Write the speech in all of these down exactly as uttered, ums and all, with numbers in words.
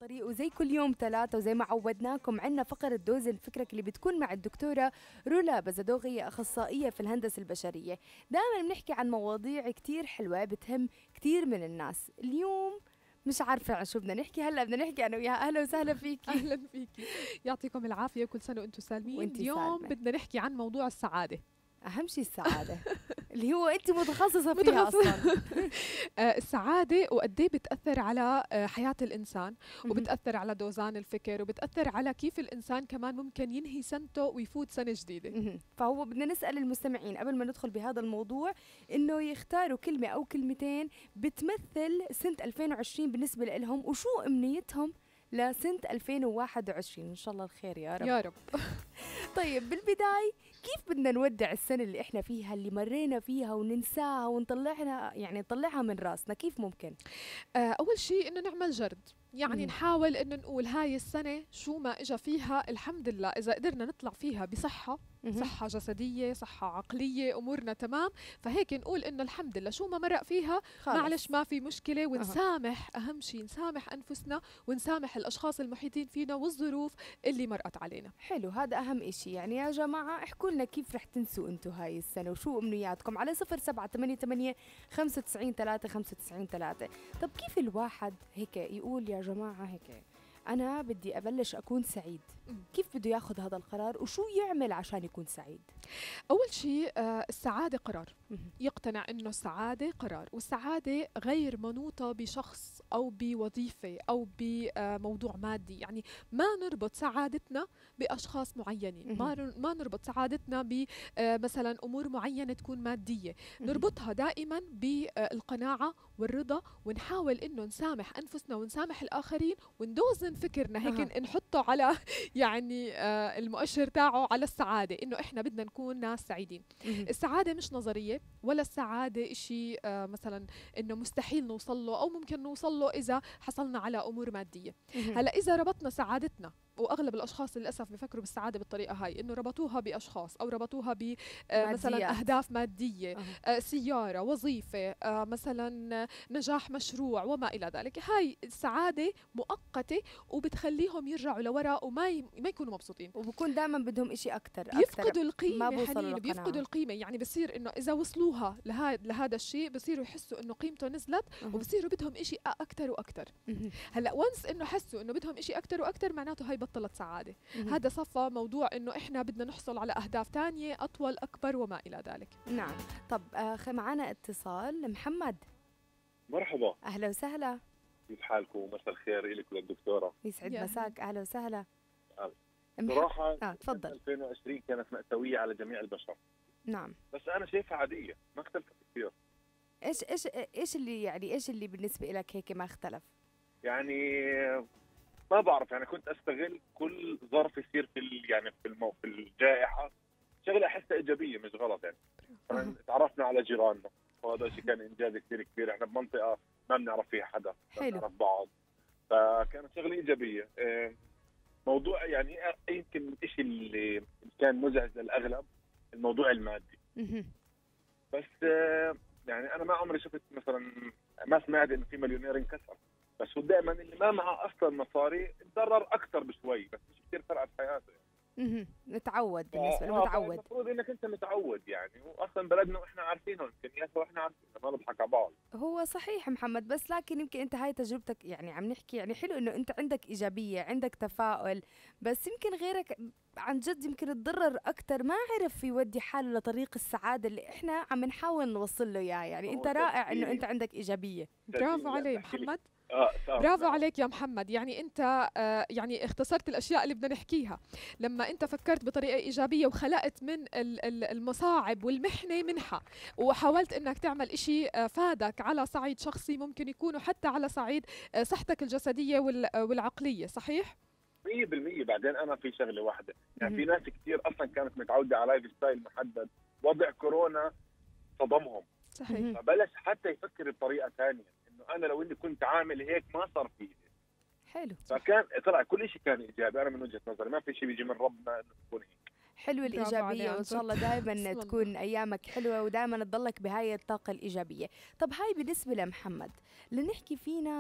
طريق وزي كل يوم ثلاثة وزي ما عودناكم عنا فقرة دوزن فكرك اللي بتكون مع الدكتورة رولا بزدوغي أخصائية في الهندسة البشرية. دائما بنحكي عن مواضيع كتير حلوة بتهم كتير من الناس. اليوم مش عارفة عن شو بدنا نحكي، هلا بدنا نحكي أنا وياها. أهلا وسهلا فيكي. أهلا فيكي، يعطيكم العافية وكل سنة وأنتم سالمين. وانتي اليوم سالمة. بدنا نحكي عن موضوع السعادة. أهم شيء السعادة اللي هو أنت متخصصة فيها متخصصة. أصلا. آه السعادة وقد ايه بتأثر على آه حياة الإنسان، وبتأثر على دوزان الفكر، وبتأثر على كيف الإنسان كمان ممكن ينهي سنته ويفوت سنة جديدة. فهو بدنا نسأل المستمعين قبل ما ندخل بهذا الموضوع إنه يختاروا كلمة أو كلمتين بتمثل سنة ألفين وعشرين بالنسبة لهم، وشو أمنيتهم لسنة ألفين وواحد وعشرين. إن شاء الله الخير يا رب. يا رب. طيب بالبداية كيف بدنا نودع السنة اللي إحنا فيها، اللي مرينا فيها وننساها ونطلعنا يعني نطلعها من راسنا؟ كيف ممكن؟ آه أول شيء إنه نعمل جرد، يعني مم. نحاول إنه نقول هاي السنة شو ما إجا فيها الحمد لله، إذا قدرنا نطلع فيها بصحة، مهم. صحة جسدية، صحة عقلية، أمورنا تمام، فهيك نقول إنه الحمد لله شو ما مرق فيها خلص. معلش ما في مشكلة، ونسامح. أهم شيء نسامح أنفسنا ونسامح الأشخاص المحيطين فينا والظروف اللي مرقت علينا. حلو، هذا أهم إشي. يعني يا جماعة احكوا لنا كيف رح تنسوا أنتوا هاي السنة وشو أمنياتكم على صفر سبعة ثمانية ثمانية خمسة تسعين ثلاثة خمسة تسعين ثلاثة. طب كيف الواحد هيك يقول يا جماعة هيك أنا بدي أبلش أكون سعيد؟ مم. كيف بده ياخذ هذا القرار وشو يعمل عشان يكون سعيد؟ أول شيء آه السعادة قرار، مهم. يقتنع إنه السعادة قرار، والسعادة غير منوطة بشخص أو بوظيفة أو بموضوع مادي. يعني ما نربط سعادتنا بأشخاص معينين، ما مهم. ن- ما نربط سعادتنا بمثلا أمور معينة تكون مادية، مهم. نربطها دائما بالقناعة والرضا، ونحاول إنه نسامح أنفسنا ونسامح الآخرين وندوزن فكرنا هيك أها. نحطه على يعني آه المؤشر تاعه على السعادة، إنه إحنا بدنا نكون ناس سعيدين. مهم. السعادة مش نظرية، ولا السعادة إشي آه مثلا إنه مستحيل نوصل له أو ممكن نوصل له إذا حصلنا على أمور مادية. مهم. هلا إذا ربطنا سعادتنا، واغلب الاشخاص للاسف بفكروا بالسعاده بالطريقه هاي، انه ربطوها باشخاص او ربطوها ب آه مثلا ماديات. اهداف ماديه، أها. آه سياره، وظيفه، آه مثلا آه، نجاح مشروع وما الى ذلك. هاي السعاده مؤقته وبتخليهم يرجعوا لورا وما ي... ما يكونوا مبسوطين، وبكون دائما بدهم إشي أكتر بيفقدوا ما القيمة بوصلوا حنين، للقناعة. بيفقدوا القيمة. يعني بصير إنه إذا وصلوها لهذا لهذا الشيء بصيروا يحسوا إنه قيمته نزلت، أها. وبصيروا بدهم إشي أكتر وأكتر. مهم. هلا وانس إنه حسوا إنه بدهم إشي أكتر وأكتر، معناته هاي بطلت سعادة. مهم. هذا صفى موضوع إنه إحنا بدنا نحصل على أهداف تانية أطول أكبر وما إلى ذلك. نعم. طب آه خ- معنا اتصال. محمد، مرحبا، أهلا وسهلا. كيف حالكم؟ مساء الخير لك وللدكتورة. يسعد يا مساك. أهلا وسهلا. أهلا. مح- صراحة آه تفضل. ألفين وعشرين كانت مأساوية على جميع البشر، نعم. بس أنا شايفها عادية، ما اختلفت كثير. ايش ايش ايش اللي يعني ايش اللي بالنسبه لك هيك ما اختلف؟ يعني ما بعرف، يعني كنت أستغل كل ظرف يصير في ال- يعني في المو في الجائحة شغلة أحسها إيجابية مش غلط. يعني أها. مثلاً تعرفنا على جيراننا، وهذا الشيء كان إنجاز كثير كبير. إحنا بمنطقة ما بنعرف فيها حدا، ما حلو. بنعرف بعض، فكانت شغلة إيجابية. إيه، موضوع يعني يمكن الشيء اللي كان مزعج للأغلب الموضوع المادي. مهم. بس آه، يعني انا ما عمري شفت مثلا، ما سمعت انه في مليونير انكسر، بس هو دائما اللي ما معه اصلا مصاري تضرر اكثر بشوي، بس مش كثير فرقت حياته. مهم. متعود ف- بالنسبه له آه، متعود. فالمفروض انك انت متعود، يعني واصلا بلدنا واحنا عارفينه امكانياته واحنا عارفينه، ما نضحك على بعض. هو صحيح محمد، بس لكن يمكن انت هاي تجربتك، يعني عم نحكي يعني حلو انه انت عندك ايجابيه، عندك تفاؤل، بس يمكن غيرك عن جد يمكن تضرر اكثر، ما عرف يودي حاله لطريق السعاده اللي احنا عم نحاول نوصل له اياه. يعني هو انت رائع انه تفكيري- انت عندك ايجابيه. برافو يعني عليه بحكي لك- محمد، اه آه، برافو نعم. عليك يا محمد. يعني انت آه يعني اختصرت الاشياء اللي بدنا نحكيها. لما انت فكرت بطريقه ايجابيه وخلقت من ال- ال- المصاعب والمحنه منحه، وحاولت انك تعمل إشي آه فادك على صعيد شخصي، ممكن يكون حتى على صعيد آه صحتك الجسديه وال- آه، والعقليه، صحيح؟ مية بالمية. بعدين انا في شغله واحده، يعني في مهم. ناس كثير اصلا كانت متعوده على لايف ستايل محدد، وضع كورونا صدمهم، صحيح. مهم. فبلش حتى يفكر بطريقه ثانيه، انه انا لو اني كنت عامل هيك ما صار في. حلو. فكان طلع كل شيء كان ايجابي. انا من وجهه نظري ما في شيء بيجي من ربنا انه تكون هيك. حلو برافو الإيجابية، عليه وإن شاء عن الله جد. دائما بسم الله. تكون أيامك حلوة ودائما تضلك بهاي الطاقة الإيجابية. طب هاي بالنسبة لمحمد، لنحكي في ناس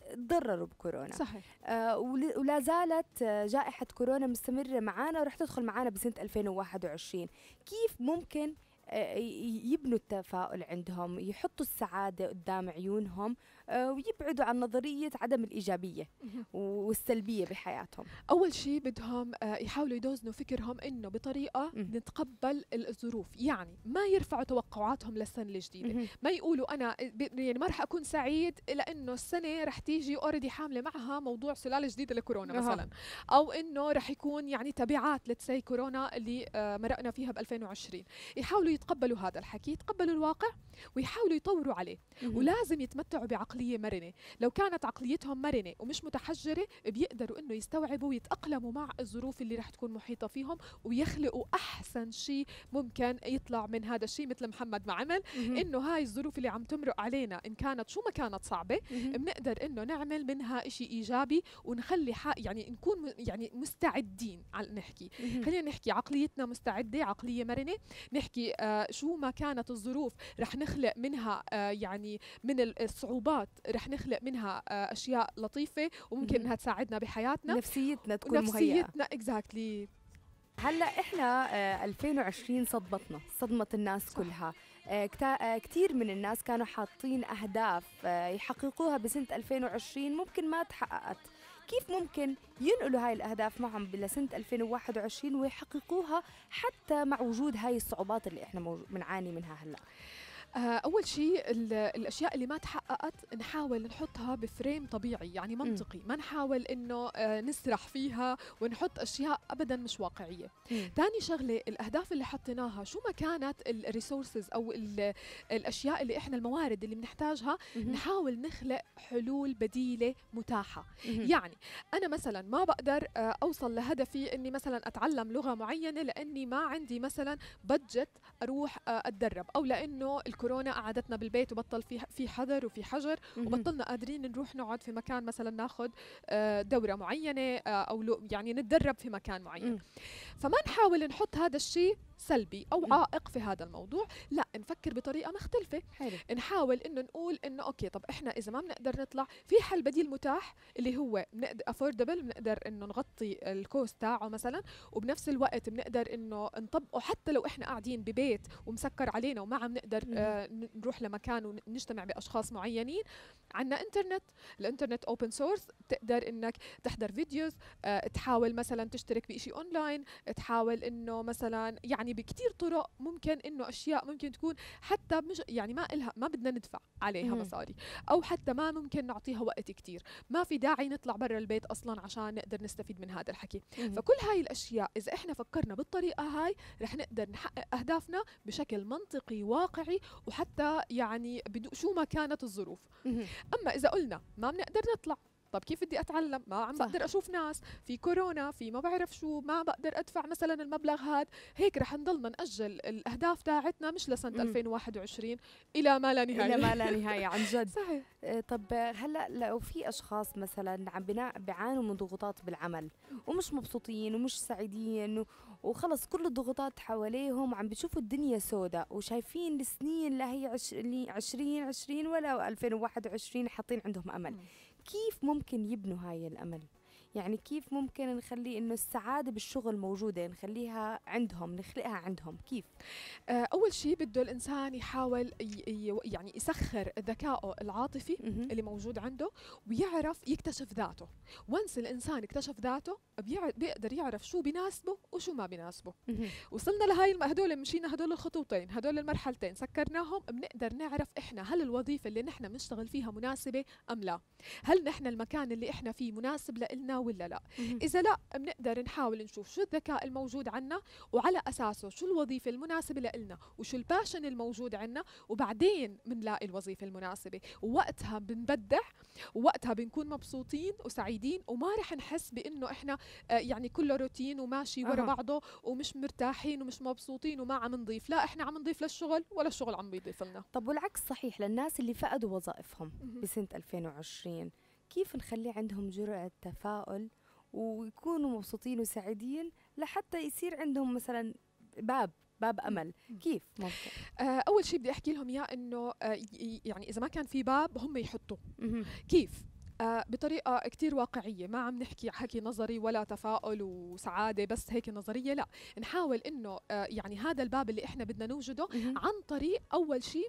تضرروا بكورونا. صحيح. آه ولا زالت آه جائحة كورونا مستمرة معنا ورح تدخل معنا بسنة ألفين وواحد وعشرين. كيف ممكن آه يبنوا التفاؤل عندهم، يحطوا السعادة قدام عيونهم، آه ويبعدوا عن نظرية عدم الإيجابية والسلبية بحياتهم؟ أول شيء بدهم آه يحاولوا يدوزنوا فكرهم إنه بطريقة مم. نتقبل الظروف، يعني ما يرفعوا توقعاتهم للسنة الجديدة. مهم. ما يقولوا أنا ب- يعني ما رح أكون سعيد لأنه السنة رح تيجي أوريدي حاملة معها موضوع سلالة جديدة لكورونا أها. مثلا، أو إنه رح يكون يعني تبعات لتسي كورونا اللي آه مرقنا فيها ب ألفين وعشرين. يحاولوا يتقبلوا هذا الحكي، يتقبلوا الواقع ويحاولوا يطوروا عليه. مهم. ولازم يتمتعوا بعقلية مرنة. لو كانت عقليتهم مرنة ومش متحجرة بيقدروا إنه يستوعبوا ويتأقلموا مع الظروف اللي رح تكون محيطة فيهم، ويخلقوا أحسن شيء ممكن يطلع من هذا الشيء. مثل محمد ما عمل، مهم. إنه هاي الظروف اللي عم تمرق علينا إن كانت شو ما كانت صعبة، مهم. بنقدر إنه نعمل منها إشي إيجابي ونخلي حق يعني نكون م- يعني مستعدين على نحكي. مهم. خلينا نحكي عقليتنا مستعدة، عقلية مرنة. نحكي آه شو ما كانت الظروف رح نخلق منها آه يعني من ال- الصعوبات رح نخلق منها آه أشياء لطيفة وممكن مهم. إنها تساعدنا بحياتنا. نفسيتنا تكون مهيئة. ونفسيتنا اكزاكتلي. هلا احنا آه، ألفين وعشرين صدمتنا، صدمت الناس صح. كلها. آه، كتا- آه، كتير من الناس كانوا حاطين أهداف آه، يحققوها بسنة ألفين وعشرين ممكن ما تحققت. كيف ممكن ينقلوا هاي الأهداف معهم بسنة ألفين وواحد وعشرين ويحققوها حتى مع وجود هاي الصعوبات اللي احنا موجو- بنعاني منها هلا؟ آه، أول شيء ال- الأشياء اللي ما تحققت نحاول نحطها بفريم طبيعي يعني منطقي. ما نحاول إنه آه، نسرح فيها ونحط أشياء أبدا مش واقعية. مم. تاني شغلة، الأهداف اللي حطيناها شو ما كانت الريسورسز أو ال- الأشياء اللي إحنا الموارد اللي بنحتاجها، مهم. نحاول نخلق حلول بديلة متاحة. مهم. يعني أنا مثلا ما بقدر آه، أوصل لهدفي إني مثلا أتعلم لغة معينة لأني ما عندي مثلا بادجت أروح آه، أتدرب، أو لأنه الكورونا قعدتنا بالبيت وبطل في في حظر وفي حجر مهم. وبطلنا قادرين نروح نقعد في مكان مثلا ناخذ آه، دورة معينة آه، أو لو- يعني نتدرب في مكان معين. مم. فما نحاول نحط هذا الشيء سلبي أو مم. عائق في هذا الموضوع، لا نفكر بطريقة مختلفة. حلو. نحاول انه نقول انه اوكي طب احنا اذا ما بنقدر نطلع في حل بديل متاح اللي هو بنقدر افوردبل، بنقدر انه نغطي الكوست تاعه مثلا، وبنفس الوقت بنقدر انه نطبقه حتى لو احنا قاعدين ببيت ومسكر علينا وما عم نقدر مم. آه ن- نروح لمكان ونجتمع باشخاص معينين. عنا انترنت، الانترنت اوبن سورس، بتقدر انك تحضر فيديوز، آه تحاول مثلا تشترك بشيء اونلاين، تحاول انه مثلا يعني بكتير طرق ممكن انه اشياء ممكن تكون حتى مش يعني ما إلها ما بدنا ندفع عليها مم. مصاري، او حتى ما ممكن نعطيها وقت كتير. ما في داعي نطلع برا البيت اصلا عشان نقدر نستفيد من هذا الحكي. مهم. فكل هاي الاشياء اذا احنا فكرنا بالطريقه هاي رح نقدر نحقق اهدافنا بشكل منطقي واقعي، وحتى يعني بدو شو ما كانت الظروف. مهم. اما اذا قلنا ما بنقدر نطلع، طب كيف بدي اتعلم؟ ما عم صح. بقدر اشوف ناس، في كورونا، في ما بعرف شو، ما بقدر ادفع مثلا المبلغ هاد، هيك رح نضلنا ناجل الاهداف تاعتنا مش لسنه مم. ألفين وواحد وعشرين الى ما لا نهايه. إلى ما لا نهاية عن جد. صحيح. آه، طب هلا لو في اشخاص مثلا عم بنا- بيعانوا من ضغوطات بالعمل ومش مبسوطين ومش سعيدين و- وخلص كل الضغوطات حواليهم عم بيشوفوا الدنيا سوداء وشايفين السنين لا هي عش- اللي عشرين عشرين ولا ألفين وواحد وعشرين حاطين عندهم امل، مم. كيف ممكن يبنوا هاي الامل؟ يعني كيف ممكن نخلي انه السعادة بالشغل موجودة، نخليها عندهم، نخلقها عندهم؟ كيف؟ آه، اول شيء بده الانسان يحاول ي- ي- يعني يسخر ذكائه العاطفي مهم. اللي موجود عنده، ويعرف يكتشف ذاته. وانس الانسان اكتشف ذاته بيع- بيقدر يعرف شو بيناسبه وشو ما بيناسبه. مهم. وصلنا لهاي الم- هدول مشينا هدول الخطوتين، هدول المرحلتين سكرناهم، بنقدر نعرف احنا هل الوظيفة اللي نحن بنشتغل فيها مناسبة ام لا؟ هل نحن المكان اللي احنا فيه مناسب لإلنا ولا لا؟ مهم. إذا لا بنقدر نحاول نشوف شو الذكاء الموجود عنا، وعلى أساسه شو الوظيفة المناسبة لإلنا وشو الباشن الموجود عنا، وبعدين بنلاقي الوظيفة المناسبة، ووقتها بنبدع، ووقتها بنكون مبسوطين وسعيدين، وما رح نحس بإنه إحنا آه، يعني كله روتين وماشي ورا أها. بعضه ومش مرتاحين ومش مبسوطين وما عم نضيف. لا، إحنا عم نضيف للشغل ولا الشغل عم بيضيف لنا. طب والعكس صحيح للناس اللي فقدوا وظائفهم مهم. بسنة ألفين وعشرين، كيف نخلي عندهم جرعة تفاؤل ويكونوا مبسوطين وسعيدين لحتى يصير عندهم مثلا باب باب أمل؟ كيف ممكن؟ آه، أول شيء بدي أحكي لهم إياه إنه آه، ي- يعني إذا ما كان في باب هم يحطوه. مهم. كيف؟ آه بطريقه كتير واقعيه، ما عم نحكي حكي نظري ولا تفاؤل وسعاده بس هيك نظريه، لا نحاول انه آه يعني هذا الباب اللي احنا بدنا نوجده عن طريق اول شيء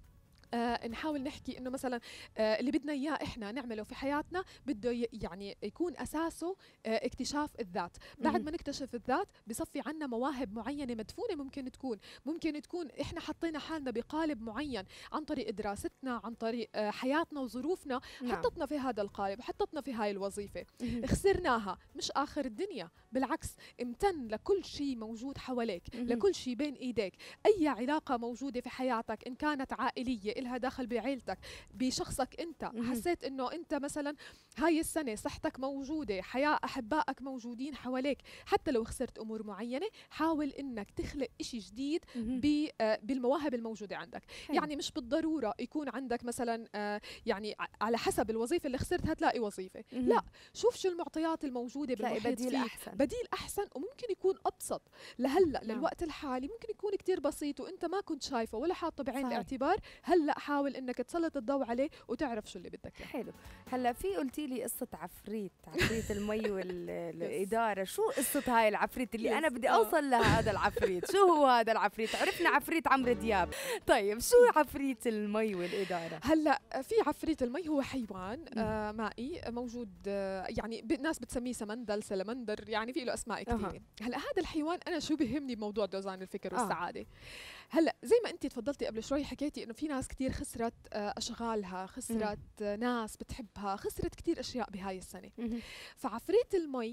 آه نحاول نحكي انه مثلا آه اللي بدنا اياه احنا نعمله في حياتنا بده يعني يكون اساسه آه اكتشاف الذات. بعد ما نكتشف الذات بصفي عنا مواهب معينه مدفونه، ممكن تكون ممكن تكون احنا حطينا حالنا بقالب معين عن طريق دراستنا، عن طريق آه حياتنا وظروفنا، نعم. حطتنا في هذا القالب، حطتنا في هاي الوظيفه، خسرناها، مش اخر الدنيا، بالعكس امتن لكل شيء موجود حواليك، لكل شيء بين ايديك. اي علاقه موجوده في حياتك ان كانت عائليه إلها دخل بعيلتك، بشخصك انت، حسيت انه انت مثلا هاي السنه صحتك موجوده، حياه احبائك موجودين حواليك، حتى لو خسرت امور معينه حاول انك تخلق إشي جديد بالمواهب الموجوده عندك. حلو. يعني مش بالضروره يكون عندك مثلا آه يعني على حسب الوظيفه اللي خسرتها تلاقي وظيفه، لا شوف شو المعطيات الموجوده بالمحيط بديل فيه. احسن بديل احسن وممكن يكون ابسط لهلا للوقت الحالي، ممكن يكون كتير بسيط وانت ما كنت شايفه ولا حاطه بعين صحيح. الاعتبار، هلا حاول انك تسلط الضوء عليه وتعرف شو اللي بدك اياه. حلو. هلا في قلتي لي قصه عفريت عفريت المي والاداره، شو قصه هاي العفريت اللي انا بدي اوصل لهذا العفريت؟ شو هو هذا العفريت؟ عرفنا عفريت عمرو دياب، طيب شو عفريت المي والاداره؟ هلا في عفريت المي هو حيوان آه مائي موجود، آه يعني الناس بتسميه سمندل، سلمندر، يعني في له اسماء كثيره. أه. هلا هذا الحيوان انا شو بهمني بموضوع دوزان الفكر أه. والسعاده. هلا زي ما انت تفضلتي قبل شوي حكيتي انه في ناس كثير خسرت اشغالها، خسرت مم. ناس بتحبها، خسرت كثير اشياء بهاي السنه. مم. فعفريت المي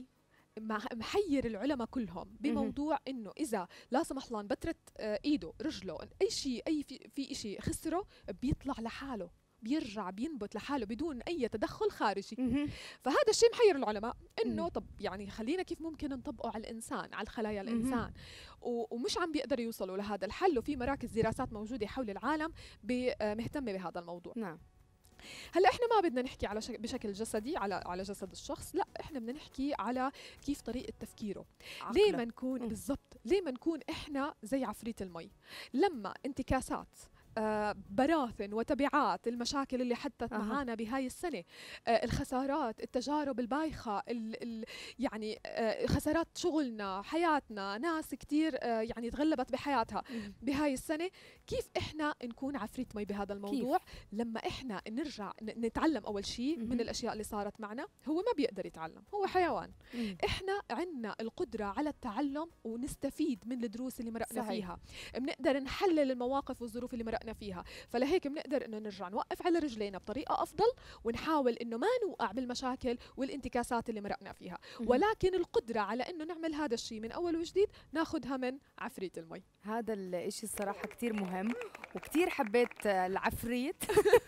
محير العلماء كلهم بموضوع انه اذا لا سمح الله انبترت ايده، رجله، اي شيء، اي في, في شيء خسره بيطلع لحاله، بيرجع بينبت لحاله بدون اي تدخل خارجي. فهذا الشيء محير العلماء انه طب يعني خلينا كيف ممكن نطبقه على الانسان، على الخلايا الانسان، ومش عم بيقدروا يوصلوا لهذا الحل، وفي مراكز دراسات موجوده حول العالم مهتمه بهذا الموضوع. نعم. هلا احنا ما بدنا نحكي على شك بشكل جسدي على على جسد الشخص، لا احنا بدنا نحكي على كيف طريقه تفكيره. عقله. ليه ما نكون بالضبط، ليه ما نكون احنا زي عفريت المي لما انتكاسات آه براثن وتبعات المشاكل اللي حدثت أه. معانا بهاي السنة، آه الخسارات، التجارب البايخة، ال ال يعني آه خسارات شغلنا، حياتنا، ناس كتير آه يعني تغلبت بحياتها م. بهاي السنة، كيف إحنا نكون عفريت مي بهذا الموضوع؟ كيف؟ لما إحنا نرجع نتعلم أول شيء من الأشياء اللي صارت معنا. هو ما بيقدر يتعلم، هو حيوان. م. إحنا عنا القدرة على التعلم ونستفيد من الدروس اللي مرقنا صحيح. فيها، بنقدر نحلل المواقف والظروف اللي مرقنا فيها، فلهيك بنقدر انه نرجع نوقف على رجلينا بطريقه افضل، ونحاول انه ما نوقع بالمشاكل والانتكاسات اللي مرقنا فيها، ولكن القدره على انه نعمل هذا الشيء من اول وجديد ناخذها من عفريت المي. هذا الشيء الصراحه كثير مهم، وكثير حبيت العفريت.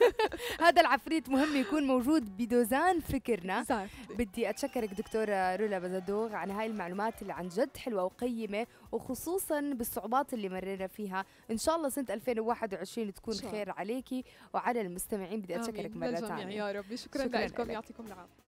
هذا العفريت مهم يكون موجود بدوزان فكرنا. صح. بدي اتشكرك دكتوره رولا بزدوغ عن هاي المعلومات اللي عن جد حلوه وقيمه، وخصوصا بالصعوبات اللي مرينا فيها. ان شاء الله سنه ألفين وواحد وعشرين تكون خير عليكي وعلى المستمعين. بدي اتشكرك مره ثانيه. يا رب. شكرا, شكرا لكم، يعطيكم العافيه.